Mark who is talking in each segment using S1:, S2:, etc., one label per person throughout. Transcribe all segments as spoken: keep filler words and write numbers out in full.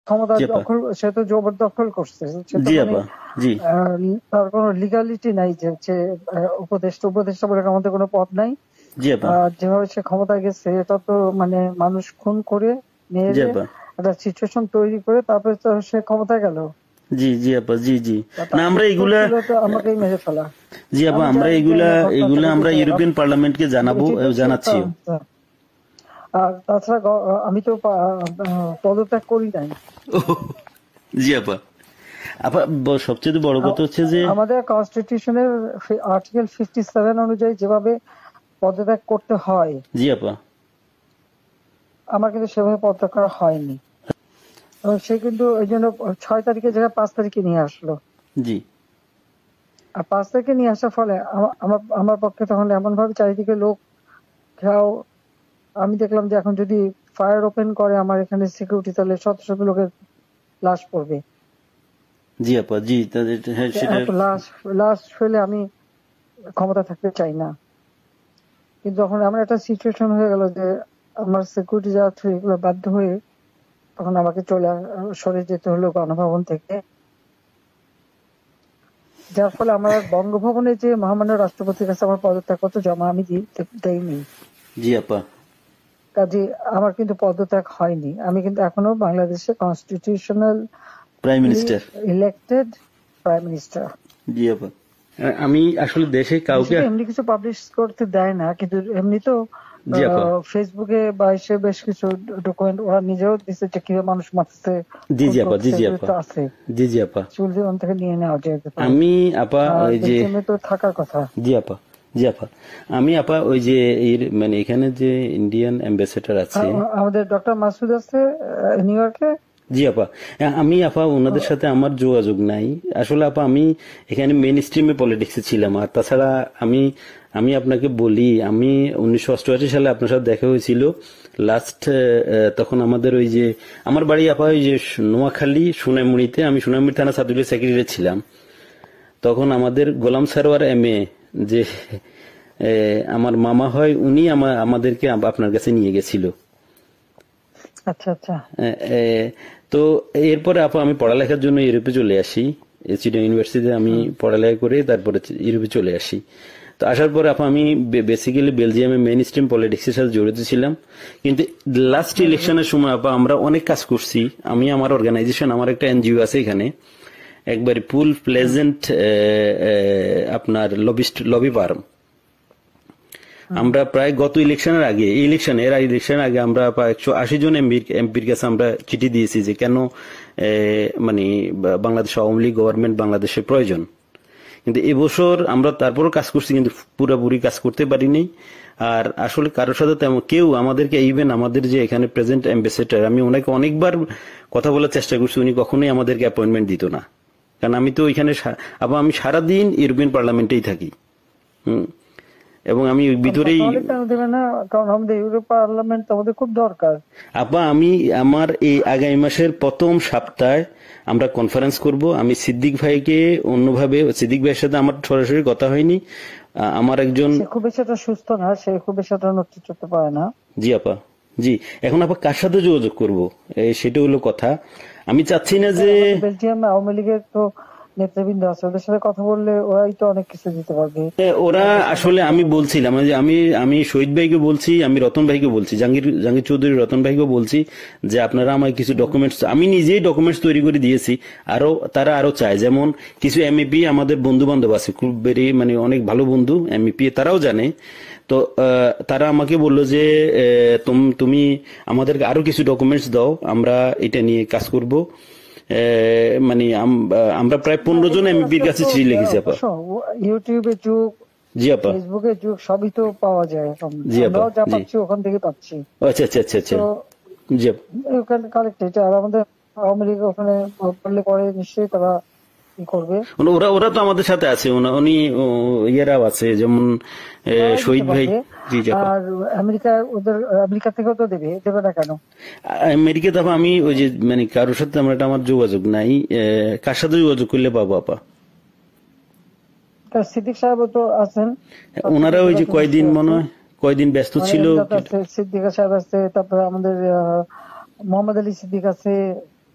S1: ক্ষমতা
S2: জি আপা
S1: দখল, সে তো জবরদখল করছে, সে তো
S2: জি
S1: মানে
S2: আপা জি
S1: আহ, তার কোনো লিগালিটি নাই যে হচ্ছে আহ, উপদেষ্টা উপদেষ্টা বলে আমাদের কোনো পদ নাই।
S2: জি আপা
S1: আহ, যেভাবে সে ক্ষমতায় গেছে এটা তো মানে মানুষ খুন করে
S2: জি
S1: মেরে
S2: আপা
S1: একটা সিচুয়েশন তৈরি করে তারপরে তো সে ক্ষমতায় গেল।
S2: জি জি আপা জি জি
S1: তা
S2: না
S1: তার
S2: আমরা
S1: উত্তর
S2: এগুলা
S1: ছিল তো আমাকেই মেরে ফেলা।
S2: জি আপা
S1: আমি
S2: আমরা
S1: জানি যে
S2: এগুলা
S1: না ঘটনাটা
S2: এগুলা আমরা
S1: ঘটেছে,
S2: ইউরোপিয়ান
S1: আপ-
S2: পার্লামেন্টকে জানাবো
S1: এটি তো
S2: এবং
S1: সে-
S2: জানাচ্ছিও।
S1: আহ, আর তাছাড়া গ- আমি তো পা- আহ, পদত্যাগ করি নাই।
S2: জি আপা আপা ব- সবচেয়ে বড়
S1: আ-
S2: কথা হচ্ছে যে
S1: আমাদের কনস্টিটিউশনের আর্টিকেল ফিফটি সেভেন অনুযায়ী যেভাবে পদত্যাগ করতে হয়
S2: জি আপা
S1: আমার কিন্তু সেভাবে পদত্যাগ করা হয়নি, এবং সে কিন্তু ওই জন্য ছয় তারিখের জায়গায় পাঁচ তারিখে নিয়ে আসলো।
S2: জি
S1: আর পাঁচ তারিখে নিয়ে আসার ফলে আমা- আমার আমার পক্ষে তখন এমন ভাবে চারিদিকে লোক ঘেরাও, আমি দেখলাম যে এখন যদি ফায়ার ওপেন করে আমার এখানে সিকিউরিটি, তাহলে শত শত লোকের লাশ পড়বে।
S2: জি আপা জি তাদের হ্যাঁ সেটা
S1: এত লাশ লাশ ফেলে আমি ক্ষমতা থাকতে চাই না। কিন্তু যখন আমার একটা সিচুয়েশন হয়ে গেল যে আমার সিকিউরিটি যাওয়া থ্রু এগুলো বাধ্য হয়ে তখন আমাকে চলে আ- সরে যেতে হলো গণভবন থেকে, যার ফলে আমার আর বঙ্গভবনে যে মহামান্য রাষ্ট্রপতির কাছে আমার পদত্যাগপত্র জমা আমি দি- দেইনি।
S2: জি আপা
S1: কাজে আমার কিন্তু পদত্যাগ হয়নি, আমি কিন্তু এখনো বাংলাদেশে constitutional
S2: prime minister
S1: elected prime minister.
S2: জি আপা আ- আমি আসলে দেশে কাউকে
S1: দেশে এমনি কিছু পাবলিশ করতে দেয় না, কিন্তু এমনি তো
S2: জি আপা
S1: ফেসবুকে বা এসে বেশ কিছু ডকুমেন্ট ওরা নিজেও দিচ্ছে যে কিভাবে মানুষ মারছে,
S2: জি
S1: খুন
S2: জি আপা জি
S1: করছে,
S2: জি
S1: এগুলো
S2: আপা
S1: তো আছে,
S2: জি জি আপা
S1: চুল জীবন থেকে নিয়ে নেওয়া যেতে পারে।
S2: আমি আপা
S1: আর
S2: ওই যে
S1: বেলজিয়ামে তো থাকার কথা।
S2: জি আপা জি আপা আমি আপা ওই যে এর মানে এখানে যে ইন্ডিয়ান অ্যাম্বাসেডর আছে
S1: আ- আমাদের ডক্টর মাসুদ আছে নিউ ইয়র্কে।
S2: জি আপা হ্যাঁ, আমি আপা ওনাদের সাথে আমার যোগাযোগ নাই আসলে আপা আমি এখানে মেইন স্ট্রিমে পলিটিক্সে ছিলাম আর তাছাড়া আমি আমি আপনাকে বলি আমি উনিশশো অষ্টআশি সালে আপনার সাথে দেখা হয়েছিল লাস্ট তখন আমাদের ওই যে আমার বাড়ি আপা ওই যে নোয়াখালী সোনাইমুড়িতে আমি সোনাইমুড়ি থানা ছাত্রলীগের সেক্রেটারি ছিলাম তখন আমাদের গোলাম সারোয়ার এম এ যে এ, আমার মামা হয় উনি আমা- আমাদেরকে আপ- আপনার কাছে নিয়ে গেছিল
S1: আচ্ছা আচ্ছা।
S2: এ, এ, তো এরপরে আপা আমি পড়ালেখার জন্য ইউরোপে চলে আসি চিটাগং ইউনিভার্সিটিতে আমি
S1: হুম।
S2: পড়ালেখা করে তারপরে ইউরোপে চলে আসি তো আসার পরে আপা আমি বেসিক্যালি বেলজিয়ামে মেইন স্ট্রিম পলিটিক্সের সাথে জড়িত ছিলাম কিন্তু লাস্ট ইলেকশনের সময় আপা আমরা অনেক কাজ করছি আমি আমার অর্গানাইজেশন আমার একটা এনজিও আছে এখানে একবারে ফুল প্লেজেন্ট আপনার লবিস্ট লবি ফার্ম আমরা প্রায় গত ইলেকশনের আগে এই ইলেকশন এর আগে ইলেকশনের আগে আমরা প্রায় একশো আশি জন এমপির এমপির কাছে আমরা চিঠি দিয়েছি যে কেন এ, মানে বা- বাংলাদেশ আওয়ামী লীগ গভর্নমেন্ট বাংলাদেশের প্রয়োজন কিন্তু এবছর আমরা তারপরও কাজ করছি কিন্তু পুরোপুরি কাজ করতে পারিনি আর আসলে কারোর সাথে তেমন কেউ আমাদেরকে ইভেন আমাদের যে এখানে প্রেজেন্ট অ্যাম্বাসেডর আমি ওনাকে অনেকবার কথা বলার চেষ্টা করছি উনি কখনোই আমাদেরকে অ্যাপয়েন্টমেন্ট দিত না কারণ আমি তো ওইখানে সা- আবার আমি সারাদিন ইউরোপিয়ান পার্লামেন্টেই থাকি হুম এবং আমি ভিতরেই
S1: তাহলে কেন দেবে না, কারণ আমাদের ইউরোপ পার্লামেন্ট আমাদের খুব দরকার।
S2: আপা আমি আমার এই আগামী মাসের প্রথম সপ্তাহে আমরা কনফারেন্স করব আমি সিদ্দিক ভাইকে অন্যভাবে সিদ্দিক ভাইয়ের সাথে আমার সরাসরি কথা হয়নি আ- আমার একজন
S1: সে খুব বেশি একটা সুস্থ না, সে খুব বেশি একটা নড়তে চড়তে পারে না।
S2: জি আপা জি এখন আপা কার সাথে যোগাযোগ করব এই সেটা হলো কথা আমি চাচ্ছি না যে
S1: আমাদের বেলজিয়াম আওয়ামী লীগের তো নেতৃবৃন্দ আছে, ওদের সাথে কথা বললে ওরাই তো অনেক কিছু দিতে পারবে।
S2: এ, ওরা আসলে আমি বলছিলাম যে আমি আমি শহীদ ভাইকে বলছি আমি রতন ভাইকে বলছি জাহাঙ্গীর জাহাঙ্গীর চৌধুরী রতন ভাইকে বলছি যে আপনারা আমার কিছু ডকুমেন্টস আমি নিজেই ডকুমেন্টস তৈরি করে দিয়েছি আরো তারা আরো চায় যেমন কিছু এমইপি আমাদের বন্ধু বান্ধব আছে খুব বেরি মানে অনেক ভালো বন্ধু এমইপি তারাও জানে তো আহ, তারা আমাকে বললো যে আহ, তুম- তুমি আমাদেরকে আরো কিছু ডকুমেন্টস দাও আমরা এটা নিয়ে কাজ করব মানে আম- আমরা প্রায় পনেরো জন এমপির কাছে চিঠি লিখেছি আপা
S1: ইউটিউবের যুগ,
S2: জি আপা
S1: ফেসবুকের যুগ, সবই তো পাওয়া যায় এখন।
S2: জি আপা
S1: আমরাও যা
S2: জি
S1: পাচ্ছি ওখান থেকে পাচ্ছি।
S2: আচ্ছা আচ্ছা আচ্ছা আচ্ছা
S1: তো
S2: জি আপা
S1: ওখানে কালেক্টেড, আর আমাদের আওয়ামী লীগ ওখানে করলে পরে নিশ্চয়ই তারা ই করবে।
S2: ওরা ওরা ওরা তো আমাদের সাথে আছে ওনা- উনি ও, ইয়েরাও আছে যেমন এ,
S1: তারাও দিতে
S2: শহীদ ভাই
S1: পারবে।
S2: জি জি আপা
S1: আর আমেরিকা, ওদের আমেরিকা থেকেও তো দেবে, দেবে না কেন?
S2: আমেরিকাতে আপা আমি ওই যে মানে কারোর সাথে আমার একটা আমার যোগাযোগ নাই এ, কার সাথে যোগাযোগ করলে পাবো আপা
S1: তার সিদ্দিক সাহেবও তো আছেন, তার সাথে
S2: ওনারা ওই যে
S1: যোগাযোগ
S2: কয়দিন
S1: নিশ্চয়ই
S2: মনে
S1: আছে।
S2: হয় কয়দিন ব্যস্ত
S1: মানে
S2: ছিল
S1: এমদাদ আছে, সিদ্দিকা সাহেব আছে, তারপরে আমাদের আহ, মোহাম্মদ আলী সিদ্দিক আছে,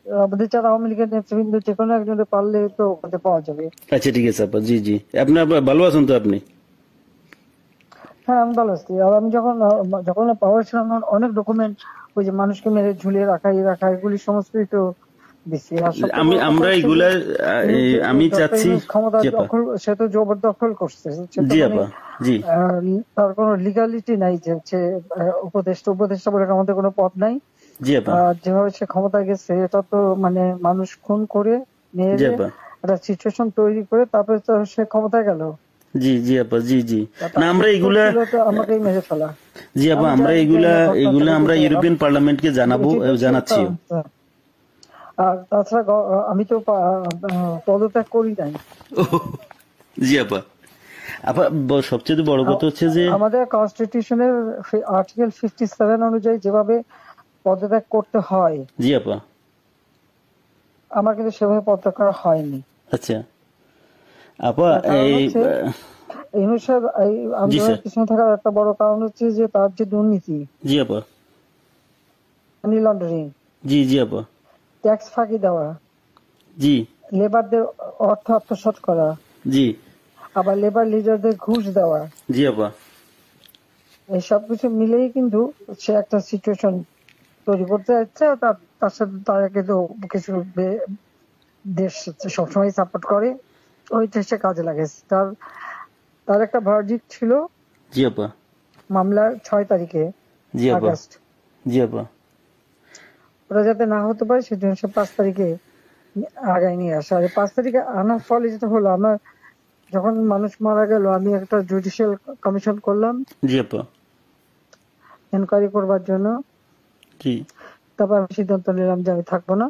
S1: আমাদের যারা আওয়ামী লীগের নেতৃবৃন্দ যে কোনো একজনের পারলে তো ওখানে পাওয়া যাবে।
S2: আচ্ছা ঠিক আছে আপা, জি জি। আপনি আপা ভালো আছেন তো আপনি?
S1: হ্যাঁ আমি ভালো আছি। আর আমি যখন আহ, যখন পাওয়ার ছিলাম তখন অনেক ডকুমেন্ট ওই যে মানুষকে মেরে ঝুলিয়ে রাখা এই রাখা এগুলি সমস্তই তো দিচ্ছি। আর সবচেয়ে
S2: আমি
S1: বড় কথা
S2: আমরা
S1: হচ্ছে যে
S2: এগুলা আহ,
S1: এই
S2: এই,
S1: যে
S2: আমি
S1: ডক্টর
S2: চাচ্ছি।
S1: ইউনূস ক্ষমতা
S2: জি আপা,
S1: দখল, সে তো জবরদখল করছে, সে তো
S2: জি
S1: মানে
S2: আপা, জি
S1: আহ, তার কোনো লিগালিটি নাই যে হচ্ছে আহ, উপদেষ্টা উপদেষ্টা বলে আমাদের কোনো পদ নাই।
S2: জি আপা,
S1: আহ যেভাবে সে ক্ষমতায় গেছে এটা তো মানে মানুষ খুন করে
S2: জি
S1: মেরে
S2: আপা,
S1: একটা সিচুয়েশন তৈরি করে তারপরে তো সে ক্ষমতায় গেল।
S2: জি জি আপা, জি জি।
S1: তা
S2: না
S1: তার
S2: আমরা
S1: উদ্দেশ্য
S2: এগুলা,
S1: ছিল তো আমাকেই মেরে ফেলা।
S2: জি আপা
S1: আমি
S2: আমরা
S1: জানি জানি
S2: এগুলা
S1: না ঘটনাটা
S2: এগুলা আমরা
S1: কিন্তু
S2: ইউরোপিয়ান পার্লামেন্টকে জানাবো,
S1: এটি তো
S2: আহ, জানাচ্ছিও।
S1: সে- আর তাছাড়া গ- আমি তো পা- আহ, পদত্যাগ করি নাই।
S2: জি আপা। আপা ব- সবচেয়ে বড় কথা
S1: আ-
S2: হচ্ছে যে,
S1: আমাদের কনস্টিটিউশনের আর্টিকেল ফিফটি সেভেন অনুযায়ী যেভাবে পদত্যাগ করতে হয়
S2: জি আপা,
S1: আমার কিন্তু সেভাবে পদত্যাগ করা হয়নি।
S2: আচ্ছা আপা
S1: তার কারণ
S2: এই
S1: হচ্ছে
S2: আহ,
S1: ইউনূস সাহেব এই
S2: জি স্যার,
S1: আন্দোলনের পিছনে থাকার একটা বড় কারণ হচ্ছে যে তার যে দুর্নীতি,
S2: জি আপা,
S1: মানি লন্ডারিং,
S2: জি জি আপা,
S1: ট্যাক্স ফাঁকি দেওয়া,
S2: জি
S1: লেবারদের অর্থ আত্মসাৎ করা,
S2: জি
S1: আবার লেবার লিডারদের ঘুষ দেওয়া,
S2: জি আপা,
S1: এই সবকিছু মিলেই কিন্তু সে একটা সিচুয়েশন তৈরি করতে যাচ্ছে। আর তার তার সাথে তারা কিন্তু কিছু বে- দেশ সবসময় সাপোর্ট করে, ওই দেশে কাজে লাগাইছে। তার তার একটা ভার্ডিক্ট ছিল
S2: জি আপা,
S1: মামলার ছয় তারিখে
S2: জি আপা,
S1: আগস্ট,
S2: জি আপা,
S1: ওরা যাতে না হতে পারে সেজন্য সে পাঁচ তারিখে আগায় নিয়ে আসে। আর এই পাঁচ তারিখে আনার ফলে যেটা হলো, আমার যখন মানুষ মারা গেল আমি একটা জুডিশিয়াল কমিশন করলাম
S2: জি আপা,
S1: এনকোয়ারি করবার জন্য।
S2: জি
S1: তারপর আমি সিদ্ধান্ত নিলাম যে আমি থাকবো না,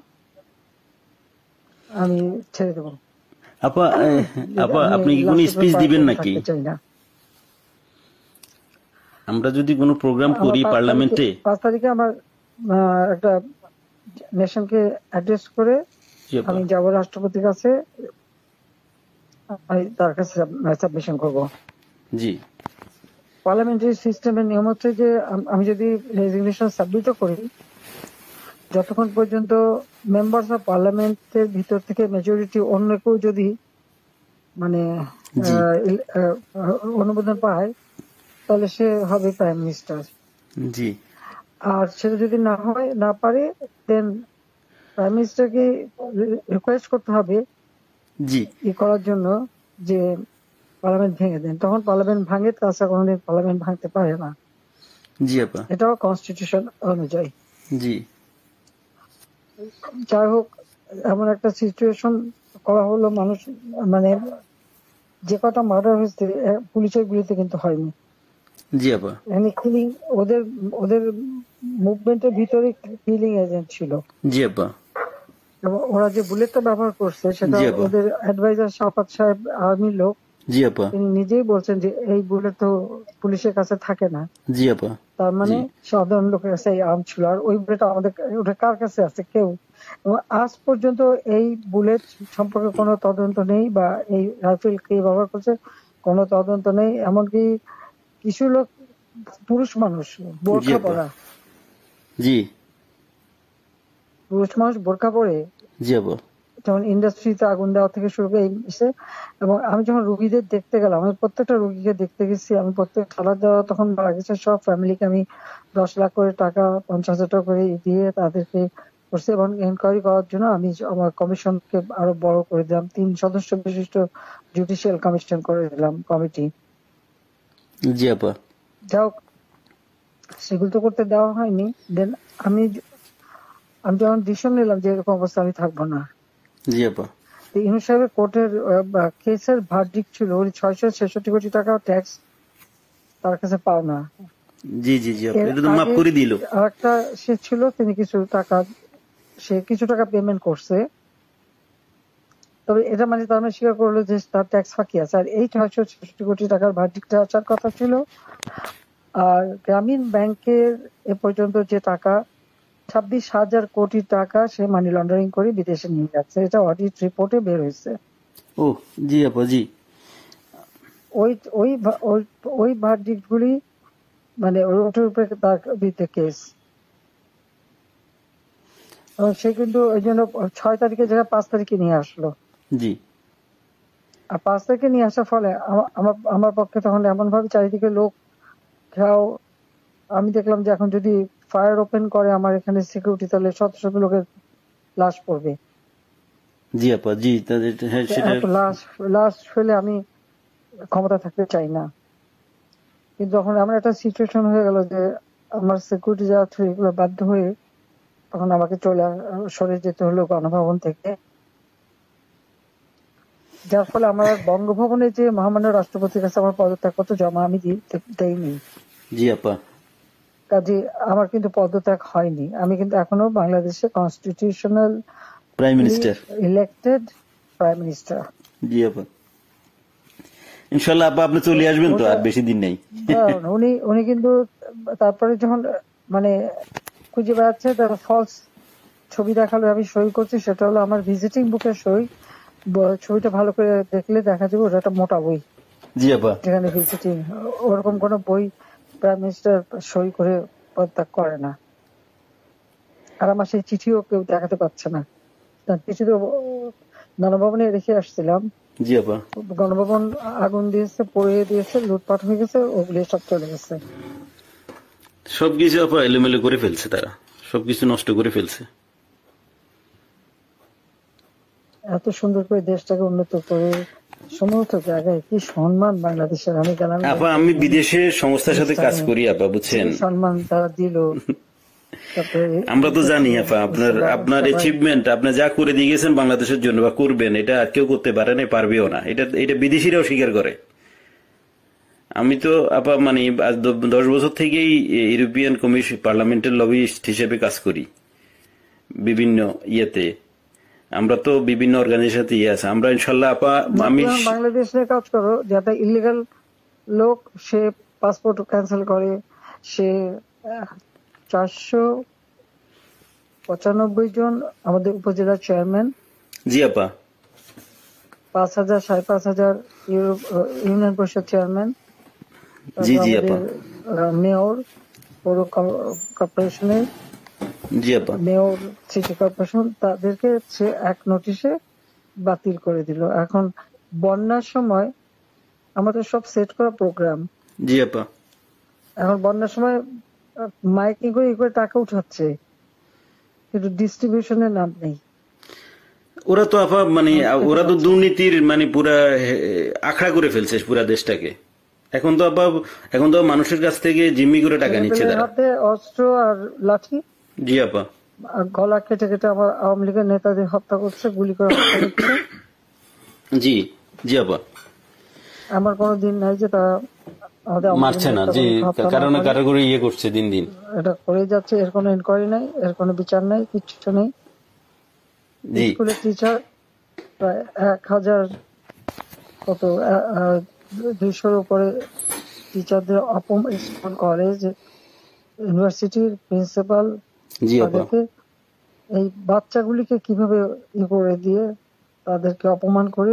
S1: আমি ছেড়ে দেবো।
S2: আপা। আহ, আপা
S1: আমি
S2: আপনি কি কোনো
S1: লাস্ট
S2: স্পিচ দিবেন
S1: পর্যন্ত
S2: নাকি?
S1: থাকতে চাই না।
S2: আমরা যদি কোনো প্রোগ্রাম
S1: আমার
S2: করি
S1: পাঁচ তারিখে
S2: পার্লামেন্টে।
S1: পাঁচ তারিখে আমার আহ, একটা নেশনকে অ্যাড্রেস করে
S2: জি আপা,
S1: আমি যাব রাষ্ট্রপতির কাছে, আমি তার কাছে সাবমিশন করব।
S2: জি
S1: পার্লামেন্টারি সিস্টেমের নিয়ম হচ্ছে যে আম- আমি যদি রেজিগনেশন সাবমিটও করি, যতক্ষণ পর্যন্ত মেম্বার্স অফ পার্লামেন্টের ভিতর থেকে মেজরিটি অন্য কেউ যদি মানে
S2: জি
S1: আহ, ইল- আহ, অনুমোদন পায় তাহলে সে হবে প্রাইম মিনিস্টার।
S2: জি
S1: আর সেটা যদি না হয়, না পারে, দেন প্রাইম মিনিস্টারকে রিকোয়েস্ট করতে হবে
S2: জি
S1: ই করার জন্য যে পার্লামেন্ট ভেঙে দেন। তখন পার্লামেন্ট ভাঙে, তাছাড়া কোনোদিন পার্লামেন্ট ভাঙতে পারে না।
S2: জি আপা,
S1: এটাও কনস্টিটিউশন অনুযায়ী।
S2: জি
S1: যাই হোক, এমন একটা সিচুয়েশন করা হলো, মানুষ মানে যে কটা মার্ডার হয়েছে আহ, পুলিশের গুলিতে কিন্তু হয়নি।
S2: জি আপা,
S1: এখানে কিলিং ওদের ওদের মুভমেন্টের ভিতরে কিলিং এজেন্ট ছিল।
S2: জি আপা,
S1: এবং ওরা যে বুলেটটা ব্যবহার করছে সেটা
S2: জি আপা,
S1: ওদের অ্যাডভাইজার শাফাত সাহেব আর্মির লোক,
S2: জি আপা,
S1: তিনি নিজেই বলছেন যে এই বুলেট তো পুলিশের কাছে থাকে না।
S2: জি আপা,
S1: তার মানে
S2: জি
S1: সাধারণ লোকের কাছে এই আর্ম ছিল। আর ওই বুলেট আমাদের ওটা কার কাছে আছে? কেউ। এবং আজ পর্যন্ত এই বুলেট সম্পর্কে কোনো তদন্ত নেই, বা এই রাইফেল কে ব্যবহার করছে কোনো তদন্ত নেই। এমনকি কিছু লোক, পুরুষ মানুষ
S2: জি
S1: বোরখা
S2: আপা,
S1: পরা,
S2: জি
S1: পুরুষ মানুষ বোরখা পরে
S2: জি আপা,
S1: যেমন ইন্ডাস্ট্রিতে আগুন দেওয়া থেকে শুরু করে এই এসে। এবং আমি যখন রুগীদের দেখতে গেলাম, আমি প্রত্যেকটা রুগীকে দেখতে গেছি, আমি প্রত্যেক খালা দেওয়া তখন মারা গেছে সব ফ্যামিলিকে আমি দশ লাখ করে টাকা, পঞ্চাশ হাজার টাকা করে দিয়ে তাদেরকে করছি। এবং এনকোয়ারি করার জন্য আমি আমার কমিশনকে আরো বড় করে দিলাম, তিন সদস্য বিশিষ্ট জুডিশিয়াল কমিশন করে দিলাম কমিটি।
S2: জি আপা,
S1: যাই হোক, সেগুলো তো করতে দেওয়া হয়নি। দেন আমি আমি যখন ডিসিশন নিলাম যে এরকম অবস্থা আমি থাকবো না,
S2: জি আপা,
S1: ইউনূস সাহেবের কোর্টের কেসের ভার্ডিক্ট ছিল ওই ছয়শো ছেষট্টি কোটি টাকা ট্যাক্স তার কাছে পাও না।
S2: জি জি জি আপা,
S1: এর
S2: এটা তো মাফ
S1: আগে
S2: করে দিল।
S1: আরেকটা সে ছিল, তিনি কিছু টাকা সে কিছু টাকা পেমেন্ট করছে, তবে এটা মানে তার মানে স্বীকার করলো যে তার ট্যাক্স ফাঁকি আছে। আর এই ছয়শো ছেষট্টি কোটি টাকার ভার্ডিক্টটা আসার কথা ছিল। আর গ্রামীণ ব্যাংকের এ পর্যন্ত যে টাকা ছাব্বিশ হাজার কোটি টাকা সে মানি লন্ডারিং করে বিদেশে নিয়ে যাচ্ছে, এটা অডিট রিপোর্টে বের হয়েছে।
S2: ও জি আপা, জি
S1: ওই ওই ভা- ওই- ওই ভার্ডিক্ট গুলি মানে ওটার উপরে তার বিরুদ্ধে কেস। এবং সে কিন্তু ওই জন্য ছয় তারিখের জায়গায় পাঁচ তারিখে নিয়ে আসলো।
S2: জি
S1: আর পাঁচ তারিখে নিয়ে আসার ফলে আমা- আমার আমার পক্ষে তখন এমন ভাবে চারিদিকে লোক ঘেরাও, আমি দেখলাম যে এখন যদি ফায়ার ওপেন করে আমার এখানে সিকিউরিটি, তাহলে শত শত লোকের লাশ পড়বে।
S2: জি আপা, জি তাদের হ্যাঁ
S1: তো
S2: সেটা
S1: এত লাশ লাশ ফেলে আমি ক্ষমতা থাকতে চাই না। কিন্তু যখন এমন একটা সিচুয়েশন হয়ে গেল যে আমার সিকিউরিটি যাওয়া থ্রু এগুলো বাধ্য হয়ে তখন আমাকে চলে আ- সরে যেতে হলো গণভবন থেকে, যার ফলে আমার আর বঙ্গভবনে যে মহামান্য রাষ্ট্রপতির কাছে আমার পদত্যাগপত্র জমা আমি দি- দেইনি।
S2: জি আপা,
S1: কাজে আমার কিন্তু পদত্যাগ হয়নি, আমি কিন্তু এখনো বাংলাদেশে constitutional
S2: prime minister.
S1: Elected prime minister.
S2: জি আপা, ইনশাল্লাহ আপা আপনি চলে আসবেন তো, আর বেশি দিন নেই।
S1: উনি উনি কিন্তু তারপরে যখন মানে খুঁজে বেড়াচ্ছে তার ফলস ছবি দেখালো, আমি সই করছি, সেটা হলো আমার ভিজিটিং বুকের সই। ব- ছবিটা ভালো করে দেখলে দেখা যাবে ওটা একটা মোটা বই,
S2: জি আপা,
S1: যেখানে ভিজিটিং ওরকম কোন বই প্রাইম মিনিস্টার সই করে পদত্যাগ করে না। আর আমার সেই চিঠিও কেউ দেখাতে পারছে না, তার চিঠি তো গণভবনে রেখে আসছিলাম।
S2: জি আপা,
S1: গণভবন আগুন দিয়েছে, পড়িয়ে দিয়েছে, লুটপাট হয়ে গেছে, ওগুলি সব চলে গেছে।
S2: সবকিছু আপা এলোমেলো করে ফেলছে, তারা সবকিছু নষ্ট করে ফেলছে।
S1: এত সুন্দর করে দেশটাকে উন্নত করে সমস্ত জায়গায় কি সম্মান বাংলাদেশের, আমি গেলাম
S2: আপা আমি বিদেশের সংস্থার সাথে কাজ করি আপা, বুঝছেন।
S1: সম্মান তারা দিল। তারপরে
S2: আমরা তো জানি আপা আপনার আপনার অ্যাচিভমেন্ট, আপনি যা করে দিয়ে গেছেন বাংলাদেশের জন্য বা করবেন, এটা আর কেউ করতে পারে না, পারবেও না। এটা এটা বিদেশিরাও স্বীকার করে। আমি তো আপা মানে আজ দ- দশ বছর থেকেই ইউরোপিয়ান কমিশন পার্লামেন্টের লবিস্ট হিসেবে কাজ করি বিভিন্ন ইয়েতে। আমরা তো বিভিন্ন অর্গানাইজেশন ইয়ে আছে, আমরা ইনশাল্লাহ আপা আমি
S1: যখন বাংলাদেশ নিয়ে কাজ করো, যাতে ইলিগাল লোক সে পাসপোর্ট ক্যান্সেল করে, সে চারশো পঁচানব্বই জন আমাদের উপজেলার চেয়ারম্যান,
S2: জি আপা,
S1: পাঁচ হাজার সাড়ে পাঁচ হাজার ইউরো- ইউনিয়ন পরিষদ চেয়ারম্যান,
S2: জি
S1: তারপর
S2: জি
S1: আমাদের
S2: আপা,
S1: মেয়র, পৌর কর্পোরেশনের
S2: জি আপা,
S1: মেয়র, সিটি কর্পোরেশন, তাদেরকে সে এক নোটিশে বাতিল করে দিল। এখন বন্যার সময় আমাদের সব সেট করা প্রোগ্রাম,
S2: জি আপা।
S1: এখন বন্যার সময় মাইকিং করে ই করে টাকা উঠাচ্ছে, কিন্তু ডিস্ট্রিবিউশনের নাম নেই।
S2: ওরা তো আপা মানে ওরা তো দুর্নীতির মানে পুরা হে- আখড়া করে ফেলছে পুরা দেশটাকে। এখন তো আপা এখন তো মানুষের কাছ থেকে জিম্মি করে টাকা নিচ্ছে
S1: ছেলেপেলের
S2: তারা।
S1: হাতে অস্ত্র আর লাঠি,
S2: জি আপা,
S1: আর গলা কেটে কেটে আমার আওয়ামী লীগের নেতাদের হত্যা করছে, গুলি করে হত্যা করছে।
S2: জি জি আপা,
S1: আমার কোনো দিন নাই যে তারা আমাদের আওয়ামী
S2: মারছে
S1: লীগের
S2: না, জি
S1: নেতাদের হত্যা না
S2: কারণ
S1: করে।
S2: কারো করে ইয়ে করছে দিন দিন।
S1: এটা করে যাচ্ছে, এর কোনো ইনকোয়ারি নাই, এর কোনো বিচার নাই, কিচ্ছু নেই।
S2: জি
S1: স্কুলের টিচার প্রায় এক হাজার কত দুইশোর উপরে টিচারদের অপমান, স্কুল কলেজ ইউনিভার্সিটির প্রিন্সিপাল
S2: জি আপা,
S1: তাদেরকে এই বাচ্চাগুলিকে কিভাবে ই করে দিয়ে তাদেরকে অপমান করে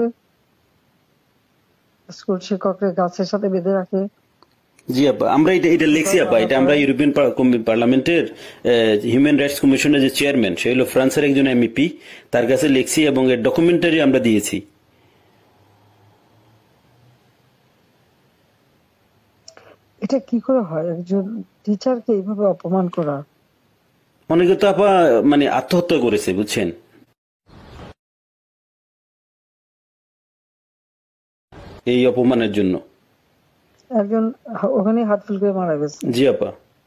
S1: স্কুল শিক্ষকরা গাছের সাথে বেঁধে রাখে।
S2: জি আপা, আমরা এটা এটা লিখছি আপা, এটা আমরা ইউরোপিয়ান পার- কমি- পার্লামেন্টের হিউম্যান রাইটস কমিশনের যে চেয়ারম্যান, সে হলো ফ্রান্সের একজন এমপি, তার কাছে লিখছি এবং এর ডকুমেন্টারি আমরা দিয়েছি।
S1: এটা কি করে হয় একজন টিচারকে এইভাবে অপমান করা?
S2: অনেকে তো আপা মানে আত্মহত্যা করেছে, বুঝছেন, এই অপমানের জন্য।
S1: একজন ওখানে হাত ফেল করে মারা গেছে,
S2: জি আপা,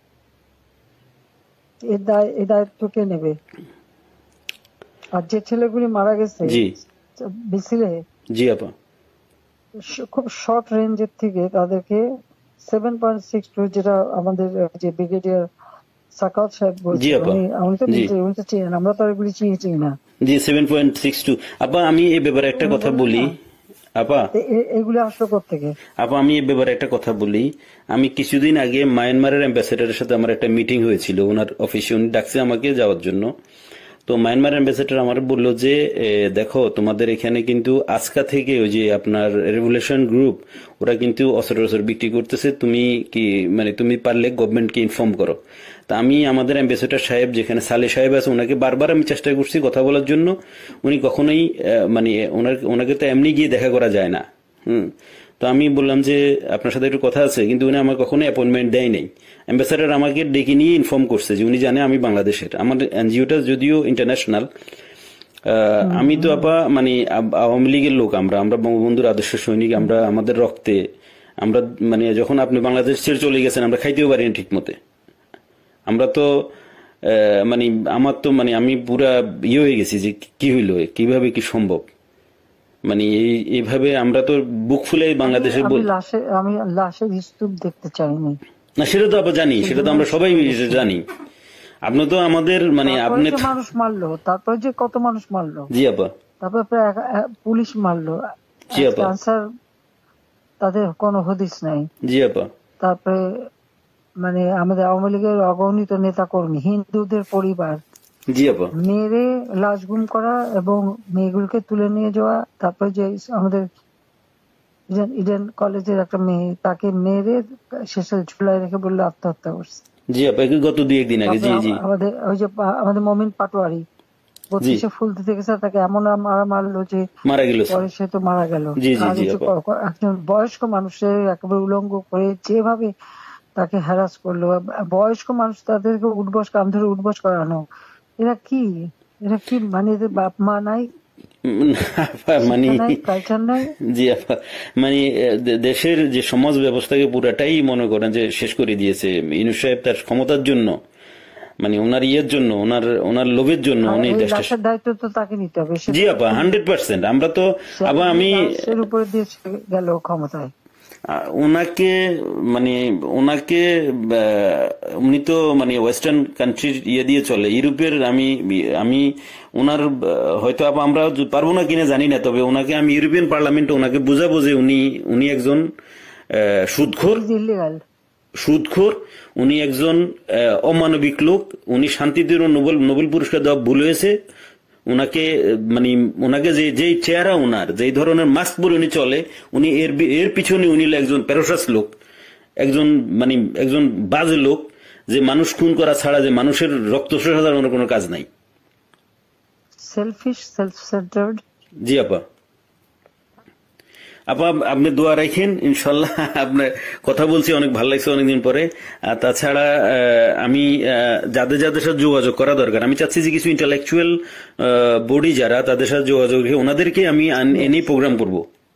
S1: এর দায় এই দায়িত্ব কে নেবে? আর যে ছেলেগুলি মারা গেছে
S2: জি
S1: মিছিলে,
S2: জি আপা,
S1: স- খুব শর্ট রেঞ্জের থেকে তাদেরকে সেভেন পয়েন্ট সিক্স টু, যেটা আমাদের যে ব্রিগেডিয়ার সাকাত সাহেব
S2: জি
S1: বলছে,
S2: আপা,
S1: উনি উনি তো
S2: জি
S1: নিজে উনি তো চিনেন, আমরা তো আর এগুলি চিনি চিনি না।
S2: জি সেভেন পয়েন্ট সিক্স টু। আপা আমি এ ব্যাপারে একটা কথা বলি আপা,
S1: তো এ- এগুলি আসলো কোত্থেকে?
S2: আপা আমি এ ব্যাপারে একটা কথা বলি। আমি কিছুদিন আগে মায়ানমারের অ্যাম্বাসেডারের সাথে আমার একটা মিটিং হয়েছিল, ওনার অফিসে উনি ডাকছে আমাকে যাওয়ার জন্য। তো মায়ানমার অ্যাম্বাসেডর আমার বললো যে এ, দেখো তোমাদের এখানে কিন্তু আজকা থেকে ওই যে আপনার রেভলিউশন গ্রুপ ওরা কিন্তু অস্ত্র টস্ত্র বিক্রি করতেছে, তুমি কি মানে তুমি পারলে গভর্নমেন্টকে ইনফর্ম করো। তা আমি আমাদের অ্যাম্বাসেডর সাহেব যেখানে সালে সাহেব আছে ওনাকে বারবার আমি চেষ্টা করছি কথা বলার জন্য, উনি কখনোই আহ, মানে ওনার ওনাকে তো এমনি গিয়ে দেখা করা যায় না। হুম। তো আমি বললাম যে আপনার সাথে একটু কথা আছে, কিন্তু উনি আমার কখনো অ্যাপয়েন্টমেন্ট দেয় নাই। অ্যাম্বাসেডর আমাকে ডেকে নিয়ে ইনফর্ম করছে যে উনি জানে আমি বাংলাদেশের, আমার এনজিওটা যদিও ইন্টারন্যাশনাল। আমি তো আপা মানে আব- আওয়ামী লীগের লোক, আমরা আমরা বঙ্গবন্ধুর আদর্শ সৈনিক, আমরা আমাদের রক্তে আমরা মানে যখন আপনি বাংলাদেশ ছেড়ে চলে গেছেন আমরা খাইতেও পারিনি ঠিক মতে। আমরা তো আহ, মানে আমার তো মানে আমি পুরা ইয়ে হয়ে গেছি যে কি হইলো, কিভাবে কি সম্ভব, মানে এই এইভাবে আমরা তো বুক ফুলে
S1: আমি
S2: বাংলাদেশে
S1: আমি
S2: বল
S1: লাশে আমি লাশের স্তূপ দেখতে চাইনি।
S2: না, সেটা তো আমরা জানি, সেটা তো
S1: সেজন্য
S2: আমরা সবাই
S1: চলে গেছি।
S2: জানি। আপনি তো আমাদের মানে
S1: তারপরে
S2: আপনি
S1: যে
S2: তো-
S1: মানুষ মারলো, তারপরে যে কত মানুষ মারলো,
S2: জি আপা,
S1: তারপরে প্রায় এক- এক- পুলিশ মারলো,
S2: জি
S1: আজকে
S2: আপা,
S1: আনসার তাদের কোনো হদিস নাই।
S2: জি আপা,
S1: তারপরে মানে আমাদের আওয়ামী লীগের অগণিত নেতা কর্মী, হিন্দুদের পরিবার
S2: জি আপা,
S1: মেরে লাশ গুম করা এবং মেয়েগুলোকে তুলে নিয়ে যাওয়া। তারপরে যে আমাদের ইডেন ইডেন কলেজের একটা মেয়ে, তাকে মেরে শেষে ঝুলাই রেখে বললো আত্মহত্যা করছে।
S2: জি আপা, এই গত দুই একদিন আগে,
S1: তারপরে
S2: জি জি
S1: আম- আমাদের ওই যে পা- আমাদের মমিন পাটোয়ারি
S2: জি,
S1: বত্রিশে ফুল দিতে গেছে, তাকে এমন মারা মারলো যে
S2: মারা গেল স্যার।
S1: পরে সে তো মারা গেল।
S2: জি জি
S1: আর
S2: জি
S1: এই যে
S2: আপা,
S1: ক- ক- একজন বয়স্ক মানুষের একেবারে উলঙ্গ করে যেভাবে তাকে হ্যারাস করলো, বয়স্ক মানুষ তাদেরকে উঠবস কাম ধরে উঠবস করানো, এরা কি এরা কি মানে এদের বাপ মা নাই,
S2: উম, আপা, মানে
S1: শিক্ষা নাই, কালচার নাই।
S2: জি আপা, মানে আহ, দে- দেশের যে সমাজ ব্যবস্থাকে পুরাটাই মনে করেন যে শেষ করে দিয়েছে ইউনূস সাহেব তার ক্ষমতার জন্য, মানে ওনার ইয়ের জন্য, ওনার ওনার লোভের জন্য
S1: আর
S2: উনি
S1: এই
S2: দেশটা।
S1: লাশের দায়িত্ব তো তাকে নিতে হবে। সে
S2: জি আপা, হান্ড্রেড পার্সেন্ট। আমরা তো
S1: সে
S2: আবার আমি
S1: লাশের উপরে দিয়ে সে গেল ক্ষমতায়।
S2: আহ, ওনাকে মানে ওনাকে আহ, উনি তো মানে ওয়েস্টার্ন কান্ট্রির ইয়ে দিয়ে চলে, ইউরোপের। আমি আমি ওনার আহ, হয়তো আপ- আমরা পারবো না কিনা জানি না, তবে ওনাকে আমি ইউরোপিয়ান পার্লামেন্টে ওনাকে বোঝাবো যে উনি উনি একজন আহ, সুদখোর,
S1: ইলিগাল।
S2: সুদখোর, উনি একজন আহ, অমানবিক লোক, উনি শান্তিতে নোবেল নোবেল পুরস্কার দেওয়া ভুল হয়েছে। ওনাকে আহ, মানে ওনাকে যে যেই চেহারা, ওনার যেই ধরনের মাস্ক পরে উনি চলে, উনি এর বি- এর পিছনে উনি হলো একজন প্যারোসাস লোক, একজন মানে একজন বাজে লোক, যে মানুষ খুন করা ছাড়া যে মানুষের রক্ত শোষা ছাড়া ওনার কোনো কাজ নাই।
S1: Shellfish, self centred.
S2: জি আপা, আপা আপনি দোয়া রাখেন ইনশাল্লাহ। আপনার কথা বলছি অনেক ভালো লাগছে অনেকদিন পরে। আর তাছাড়া আহ, আমি আহ, যাদের যাদের সাথে যোগাযোগ করা দরকার, আমি চাচ্ছি যে কিছু ইন্টালেকচুয়াল বডি যারা, তাদের সাথে যোগাযোগ রেখে ওনাদেরকে আমি আন- এনে প্রোগ্রাম করব।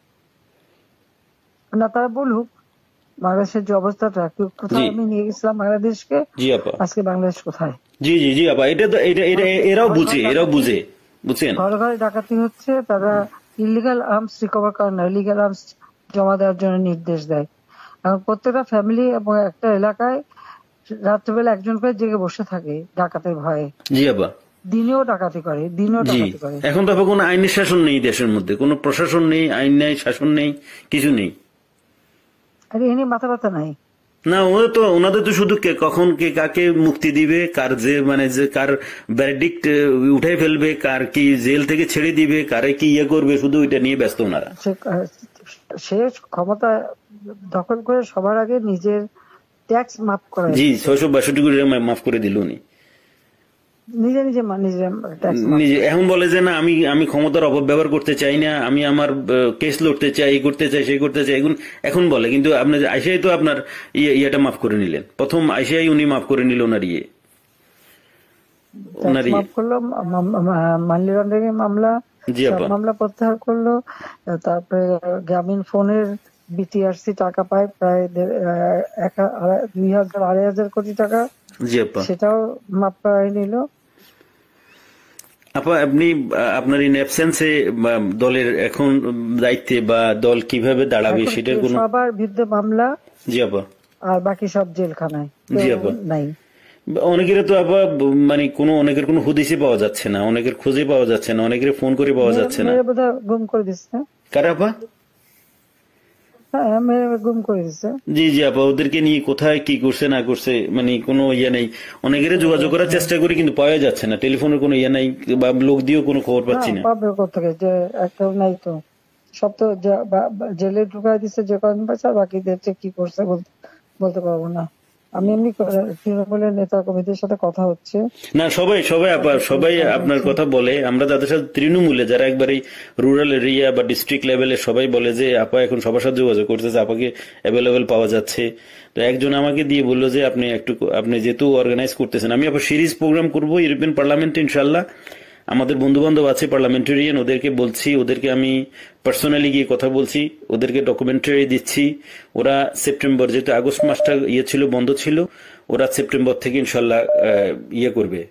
S1: না, তারা বলুক বাংলাদেশের যে অবস্থাটা, কি- কোথায়
S2: জি
S1: আমি নিয়ে গেছিলাম বাংলাদেশকে,
S2: জি আপা,
S1: আজকে বাংলাদেশ কোথায়।
S2: জি জি জি আপা, এটা তো এটা এটা এরাও
S1: ঘরে
S2: বুঝে,
S1: ঘরে
S2: এরাও
S1: ডাকাতি,
S2: বুঝে, বুঝছেন।
S1: ঘরে ঘরে ডাকাতি হচ্ছে, তারা ইলিগাল আর্মস রিকভার করে না, ইলিগাল আর্মস জমা দেওয়ার জন্য নির্দেশ দেয়। এখন প্রত্যেকটা ফ্যামিলি এবং একটা এলাকায় রাত্রেবেলা একজন করে জেগে বসে থাকে ডাকাতের ভয়ে,
S2: জি আপা,
S1: দিনেও ডাকাতি করে, দিনেও
S2: জি।
S1: ডাকাতি করে।
S2: এখন তো আপা কোনো আইনের শাসন নেই দেশের মধ্যে, কোনো প্রশাসন নেই, আইন নেই, শাসন নেই, কিছু নেই।
S1: আর এ নিয়ে মাথা ব্যথা নাই।
S2: না, ওদের তো ওনাদের তো শুধু কে কখন কে কাকে মুক্তি দিবে, কার যে মানে যে কার ভ্যারডিক্ট উঠাই ফেলবে, কার কি জেল থেকে ছেড়ে দিবে, কারে কি ইয়ে করবে, শুধু ওইটা নিয়ে ব্যস্ত ওনারা।
S1: সে সে ক্ষমতা দখল করে সবার আগে নিজের ট্যাক্স মাফ করে,
S2: জি, ছয়শো বাষট্টি কোটি টাকা মাফ করে দিল উনি
S1: নিজে নিজে মা- নিজে ট্যাক্স মাফ
S2: নিজে।
S1: করে।
S2: এখন বলে যে না, আমি আমি ক্ষমতার অপব্যবহার করতে চাই না, আমি আমার কেস লড়তে চাই, এই করতে চাই, সেই করতে চাই, এখন এখন বলে। কিন্তু আপনি আইসিআই তো আপনার ইয়ে ইয়েটা মাফ করে নিলেন, প্রথম আইসিআই উনি মাফ করে নিল ওনার ইয়ে
S1: ট্যাক্স
S2: ওনার ইয়ে
S1: মাফ করলো, মানি লন্ডারিং এর মামলা,
S2: জি
S1: সব
S2: আপা,
S1: মামলা প্রত্যাহার করলো। তারপরে গ্রামীণ ফোনের বিটিআরসি টাকা পায় প্রায় দেড়- আহ, এক হা- আড়াই- দুই হাজার আড়াই হাজার কোটি টাকা,
S2: জি আপা।
S1: সেটাও মাফ করাই নিল।
S2: আপা আপনি আহ, আপনার ইন অ্যাবসেন্সে দলের এখন দায়িত্বে বা দল কিভাবে দাঁড়াবে
S1: এখন
S2: সেটার কোনো।
S1: সবার বিরুদ্ধে মামলা,
S2: জি আপা,
S1: আর বাকি সব জেলখানায়,
S2: জি
S1: কেউ
S2: আপা।
S1: নাই।
S2: অনেকের তো আপা মানে কোনো অনেকের কোনো হদিসে পাওয়া যাচ্ছে না, অনেকের খোঁজে পাওয়া যাচ্ছে না, অনেকের ফোন করে পাওয়া যাচ্ছে না।
S1: মেরে বোধহয় গুম করে দিচ্ছে।
S2: কারা আপা?
S1: হ্যাঁ মেরে গুম করে দিছে।
S2: জি জি আপা, ওদেরকে নিয়ে কোথায় কি করছে না করছে মানে কোনো ইয়ে নেই। অনেকের যোগাযোগ করার চেষ্টা করি কিন্তু পাওয়া যাচ্ছে না, টেলিফোনের কোনো ইয়ে নাই বা লোক দিয়েও কোনো খবর
S1: না
S2: পাচ্ছি না।
S1: পাবে কোথেকে, যে একটা নাই তো, সব তো যা- বা- বা- জেলে ঢুকাই দিচ্ছে যে কয়েকদিন পাইছে, আর বাকিদের যে কি করছে বলতে বলতে পারবো না। আমি এমনি ক- তৃণমূলের নেতা কর্মীদের সাথে কথা হচ্ছে,
S2: না সবাই সবাই আপা
S1: তাদের
S2: সবাই
S1: কাজ
S2: আপনার
S1: হচ্ছে।
S2: কথা বলে, আমরা যাদের সাথে তৃণমূলে যারা একবারে রুরাল এরিয়া বা ডিস্ট্রিক্ট লেভেলে সবাই বলে যে আপা এখন সবার সাথে যোগাযোগ করতেছে, আপাকে অ্যাভেলেবেল পাওয়া যাচ্ছে। তো একজন আমাকে দিয়ে বললো যে আপনি একটু আপনি যেহেতু অর্গানাইজ করতেছেন, আমি আবার সিরিজ প্রোগ্রাম করব ইউরোপিয়ান পার্লামেন্টে ইনশাল্লাহ। আমাদের বন্ধু বান্ধব আছে পার্লামেন্টারিয়ান, ওদেরকে বলছি, ওদেরকে আমি পার্সোনালি গিয়ে কথা বলছি, ওদেরকে ডকুমেন্টারি দিচ্ছি। ওরা সেপ্টেম্বর, যেহেতু আগস্ট মাসটা ইয়ে ছিল, বন্ধ ছিল, ওরা সেপ্টেম্বর থেকে ইনশাল্লাহ আহ, ইয়ে করবে।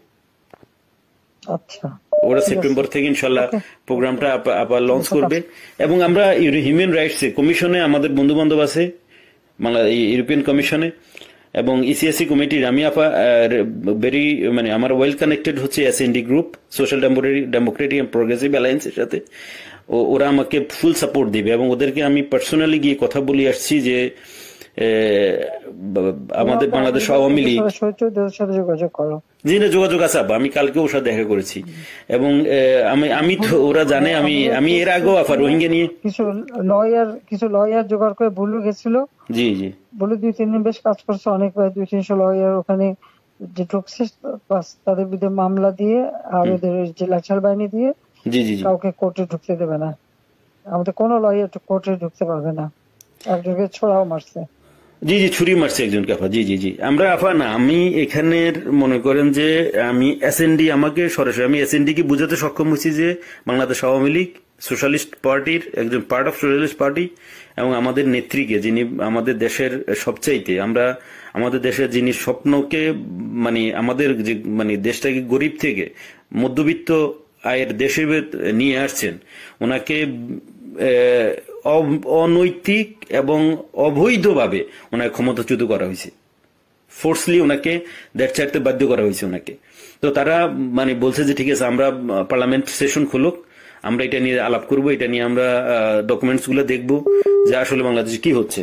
S1: আচ্ছা
S2: ওরা
S1: ঠিক আছে,
S2: সেপ্টেম্বর থেকে ইনশাল্লাহ
S1: ওকে,
S2: প্রোগ্রামটা আপ- আবার লঞ্চ
S1: ঠিক
S2: করবে।
S1: আছে।
S2: এবং আমরা হিউম্যান রাইটস কমিশনে আমাদের বন্ধু বান্ধব আছে, বাংলা ইউরোপিয়ান কমিশনে এবং ইসিএসসি কমিটির আমি আপা ভেরি মানে আমার ওয়েল কানেক্টেড হচ্ছে SND group, social democratic and progressive অ্যালায়েন্সের সাথে। ও- ওরা আমাকে ফুল সাপোর্ট দিবে এবং ওদেরকে আমি পার্সোনালি গিয়ে কথা বলে আসছি যে এ, বা- আমাদের বাংলাদেশ আওয়ামী লীগ।
S1: সচিবদের সাথে যোগাযোগ করো।
S2: জি না, যোগাযোগ আছে আপা, আমি কালকে ওর সাথে দেখা করেছি এবং এ, আমি আমি তো ওরা জানে আমি আমি এর আগেও আপা রোহিঙ্গা নিয়ে।
S1: কিছু লয়ার কিছু লয়ার জোগাড় করে বুলু গেছিল,
S2: জি জি
S1: বলে দুই তিন দিন বেশ কাজ করছে, অনেক প্রায় দুই তিনশো লয়ার ওখানে যে ঢুকছে, বাস তাদের বিরুদ্ধে মামলা দিয়ে আর ওদের যে লাচার বাহিনী দিয়ে
S2: জি জি জি
S1: কাউকে কোর্টে ঢুকতে দেবে না। আমাদের কোনো লয়ার কোর্টে ঢুকতে পারবে না, একজনকে ছোড়াও মারছে।
S2: জি জি ছুরি মারছে একজনকে আপা। জি জি জি আমরা আপা না, আমি এখানের মনে করেন যে আমি এসএনডি, আমাকে সরাসরি আমি এসএনডি কে বুঝাতে সক্ষম হয়েছি যে বাংলাদেশ আওয়ামী লীগ সোশ্যালিস্ট পার্টির একজন পার্ট অফ সোশ্যালিস্ট পার্টি এবং আমাদের নেত্রীকে, যিনি আমাদের দেশের সবচাইতে, আমরা আমাদের দেশের যিনি স্বপ্নকে মানে আমাদের যে মানে দেশটাকে গরিব থেকে মধ্যবিত্ত আয়ের দেশে নিয়ে আসছেন, ওনাকে আহ, অ- অনৈতিক এবং অবৈধভাবে ওনাকে ক্ষমতাচ্যুত করা হয়েছে, ফোর্সলি ওনাকে দেশ ছাড়তে বাধ্য করা হয়েছে ওনাকে। তো তারা মানে বলছে যে ঠিক আছে আমরা পার্লামেন্ট সেশন খুলুক, আমরা এটা নিয়ে আলাপ করব, এটা নিয়ে আমরা ডকুমেন্টস গুলো দেখবো যে আসলে বাংলাদেশে কি হচ্ছে।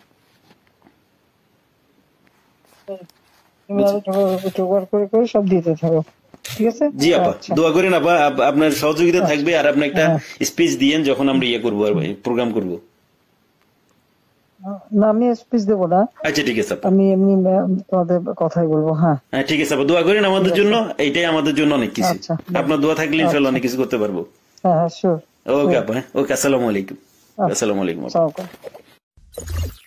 S1: তুমি আরো জোগাড় জোগাড় করে করে সব দিতে থাকো, ঠিক আছে?
S2: জি আপা,
S1: আচ্ছা
S2: দোয়া করেন আপা, আপ- আপনার সহযোগিতা থাকবে আর আপনি একটা
S1: হ্যাঁ।
S2: স্পিচ দিয়েন যখন আমরা ইয়ে করবো আর প্রোগ্রাম করবো।
S1: না আমি স্পিচ দেবো না,
S2: আচ্ছা ঠিক আছে আপা।
S1: আমি এমনি আহ, তোমাদের কথাই বলবো। হ্যাঁ
S2: হ্যাঁ ঠিক আছে আপা, দোয়া করেন আমাদের জন্য, এইটাই আমাদের জন্য অনেক কিছু।
S1: আচ্ছা
S2: আপনার দোয়া থাকলে ইনশাল্লাহ
S1: আচ্ছা
S2: অনেক কিছু করতে পারবো।
S1: হ্যাঁ হ্যাঁ শিওর।
S2: ওকে আপা, হ্যাঁ ওকে, আসসালামু আলাইকুম। আসসালামু আলাইকুম আপা।
S1: আসসালামু আলাইকুম।